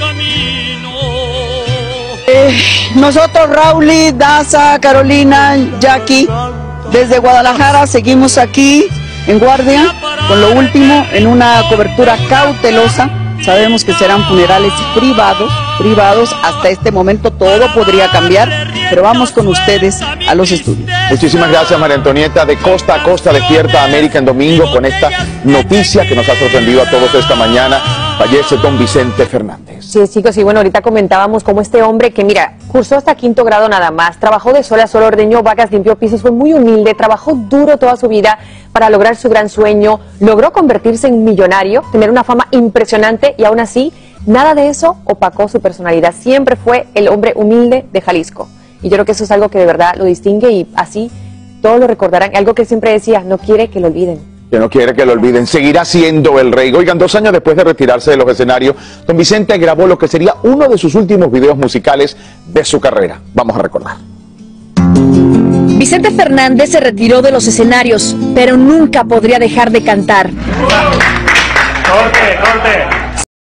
Nosotros, Rauli, Daza, Carolina, Jackie, desde Guadalajara seguimos aquí en guardia con lo último en una cobertura cautelosa. Sabemos que serán funerales privados. Hasta este momento todo podría cambiar, pero vamos con ustedes a los estudios. Muchísimas gracias, María Antonieta. De costa a costa despierta América en domingo con esta noticia que nos ha sorprendido a todos esta mañana. Fallece don Vicente Fernández. Sí, chicos, y bueno, ahorita comentábamos cómo este hombre que, mira, cursó hasta 5º grado nada más, trabajó de sol a sol, ordeñó vacas, limpió pisos, fue muy humilde, trabajó duro toda su vida para lograr su gran sueño, logró convertirse en millonario, tener una fama impresionante y aún así, nada de eso opacó su personalidad. Siempre fue el hombre humilde de Jalisco. Y yo creo que eso es algo que de verdad lo distingue y así todos lo recordarán. Algo que él siempre decía, no quiere que lo olviden. Que no quiere que lo olviden, seguirá siendo el rey. Oigan, 2 años después de retirarse de los escenarios, don Vicente grabó lo que sería uno de sus últimos videos musicales de su carrera. Vamos a recordar. Vicente Fernández se retiró de los escenarios, pero nunca podría dejar de cantar. ¡Corte, corte!